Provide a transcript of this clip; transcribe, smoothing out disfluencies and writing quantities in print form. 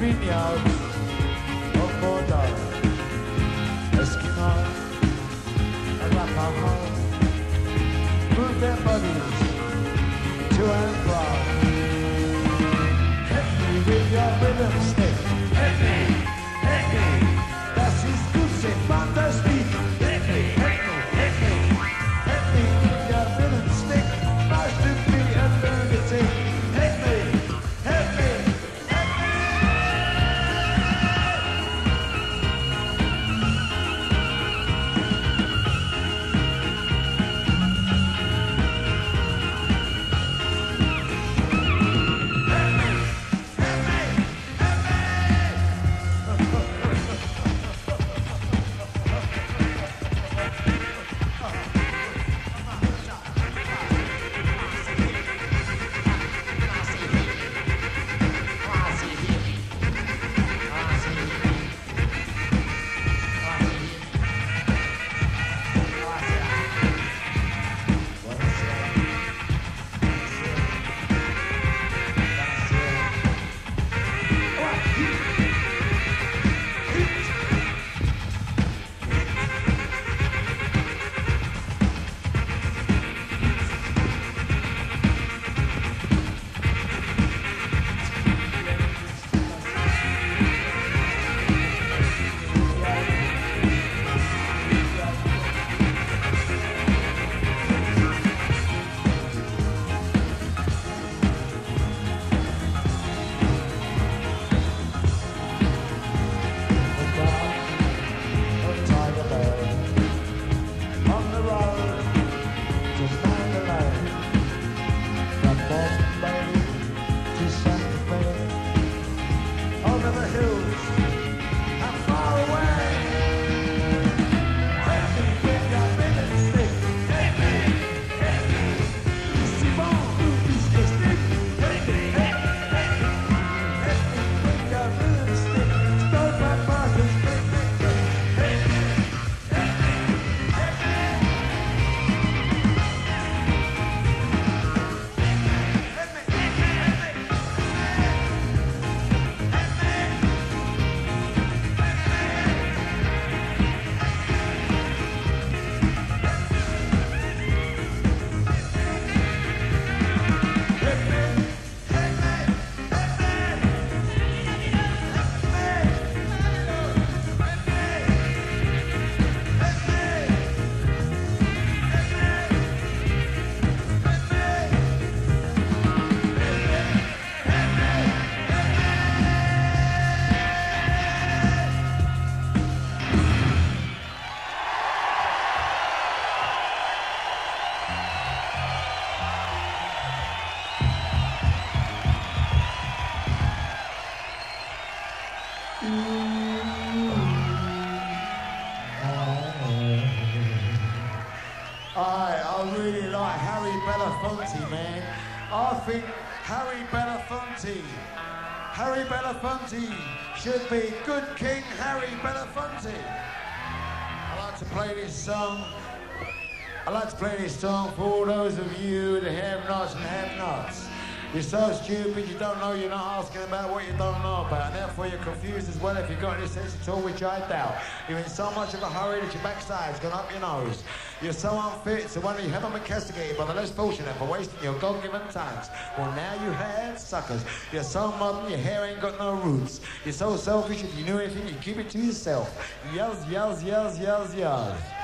vineyards of Bordeaux. Eskimos, Arapaho, move their bodies to and fro. Hit me with your rhythm stick. Hit me, hit me. Das ist gut, c'est fantastique. Hit me, hit me, hit me. Hit me with your rhythm stick. Nice to be a lunatic. Hit me, hit me, hit me. I really like Harry Belafonte, man. I think Harry Belafonte should be good King Harry Belafonte. I like to play this song. For all those of you that have-nots and have-nots. You're so stupid, you don't know, you're not asking about what you don't know about, and therefore you're confused as well if you've got any sense at all, which I doubt. You're in so much of a hurry that your backside's gone up your nose. You're so unfit, so why don't you have them castigated by the less fortunate for wasting your God-given talents? Well, now you have, suckers. You're so modern, your hair ain't got no roots. You're so selfish, if you knew anything, you'd keep it to yourself. Yells, yells, yells, yells, yells.